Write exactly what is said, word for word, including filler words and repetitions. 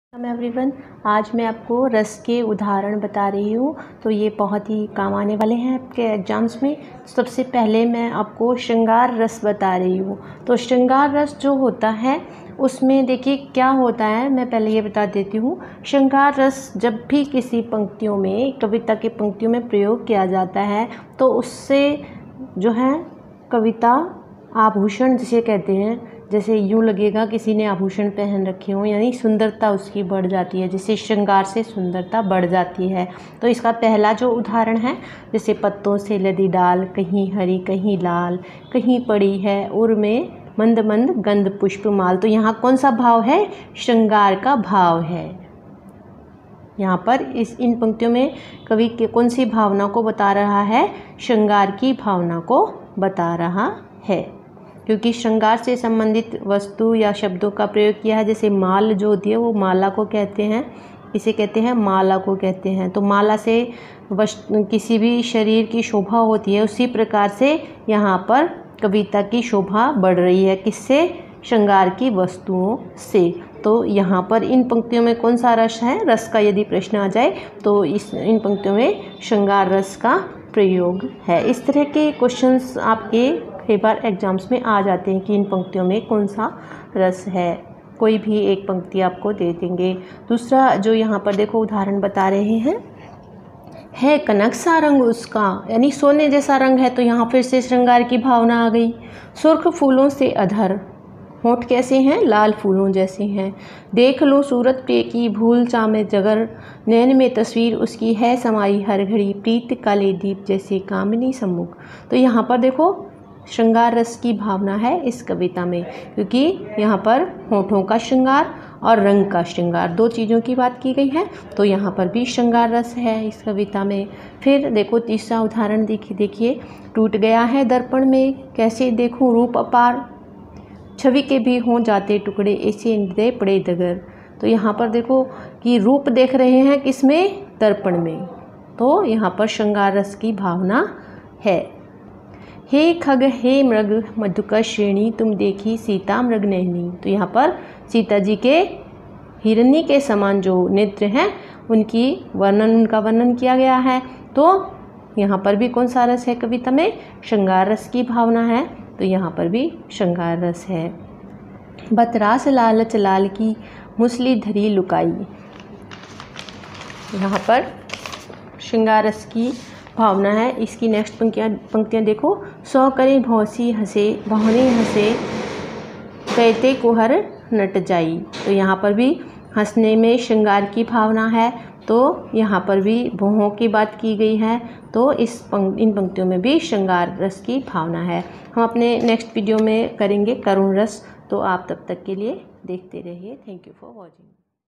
Hello everyone, आज मैं आपको रस के उदाहरण बता रही हूँ। तो ये बहुत ही काम आने वाले हैं आपके एग्जाम्स में। सबसे पहले मैं आपको श्रृंगार रस बता रही हूँ। तो श्रृंगार रस जो होता है उसमें देखिए क्या होता है, मैं पहले ये बता देती हूँ। श्रृंगार रस जब भी किसी पंक्तियों में, कविता के पंक्तियों में प्रयोग किया जाता है तो उससे जो है कविता आभूषण जिसे कहते हैं, जैसे यूँ लगेगा किसी ने आभूषण पहन रखे हों, यानी सुंदरता उसकी बढ़ जाती है। जैसे श्रृंगार से सुंदरता बढ़ जाती है। तो इसका पहला जो उदाहरण है, जैसे पत्तों से लदी डाल, कहीं हरी कहीं लाल, कहीं पड़ी है उर में मंद मंद गंध पुष्प माल। तो यहाँ कौन सा भाव है? श्रृंगार का भाव है। यहाँ पर इस इन पंक्तियों में कवि के कौन सी भावना को बता रहा है? श्रृंगार की भावना को बता रहा है, क्योंकि श्रृंगार से संबंधित वस्तु या शब्दों का प्रयोग किया है। जैसे माल जो होती है वो माला को कहते हैं, इसे कहते हैं माला को कहते हैं। तो माला से वस्तु किसी भी शरीर की शोभा होती है, उसी प्रकार से यहाँ पर कविता की शोभा बढ़ रही है। किससे? श्रृंगार की वस्तुओं से। तो यहाँ पर इन पंक्तियों में कौन सा रस है? रस का यदि प्रश्न आ जाए तो इस इन पंक्तियों में श्रृंगार रस का प्रयोग है। इस तरह के क्वेश्चंस आपके कई बार एग्जाम्स में आ जाते हैं कि इन पंक्तियों में कौन सा रस है। कोई भी एक पंक्ति आपको दे देंगे। दूसरा जो यहाँ पर देखो उदाहरण बता रहे हैं, है कनक सा रंग उसका, यानी सोने जैसा रंग है। तो यहाँ फिर से श्रृंगार की भावना आ गई। सुर्ख फूलों से अधर, होंठ कैसे हैं? लाल फूलों जैसे हैं। देख लो सूरत प्रिय की भूल चामे जगर, नैन में तस्वीर उसकी है समाई हर घड़ी, प्रीत काले दीप जैसे कामिनी सम्मुख। तो यहाँ पर देखो श्रृंगार रस की भावना है इस कविता में, क्योंकि यहाँ पर होठों का श्रृंगार और रंग का श्रृंगार, दो चीज़ों की बात की गई है। तो यहाँ पर भी श्रृंगार रस है इस कविता में। फिर देखो तीसरा उदाहरण देखिए देखिए टूट गया है दर्पण में, कैसे देखूं रूप अपार, छवि के भी हों जाते टुकड़े, ऐसे हृदय पड़े दगर। तो यहाँ पर देखो कि रूप देख रहे हैं किसमें? दर्पण में। तो यहाँ पर श्रृंगार रस की भावना है। हे खग हे मृग मधुकर श्रेणी, तुम देखी सीता मृग नैनी। तो यहाँ पर सीता जी के हिरनी के समान जो नेत्र हैं उनकी वर्णन उनका वर्णन किया गया है। तो यहाँ पर भी कौन सा रस है कविता में? श्रृंगार रस की भावना है। तो यहाँ पर भी श्रृंगार रस है। बतरास लालच लाल की मुसली धरी लुकाई, यहाँ पर श्रृंगार रस की भावना है। इसकी नेक्स्ट पंक्तियाँ पंक्तियाँ देखो, सौ करे भौसी हंसे बहुने हंसे, कहते कुहर नट जाई। तो यहाँ पर भी हंसने में श्रृंगार की भावना है। तो यहाँ पर भी भौहों की बात की गई है। तो इस पंक, इन पंक्तियों में भी श्रृंगार रस की भावना है। हम अपने नेक्स्ट वीडियो में करेंगे करुण रस। तो आप तब तक के लिए देखते रहिए। Thank you for watching.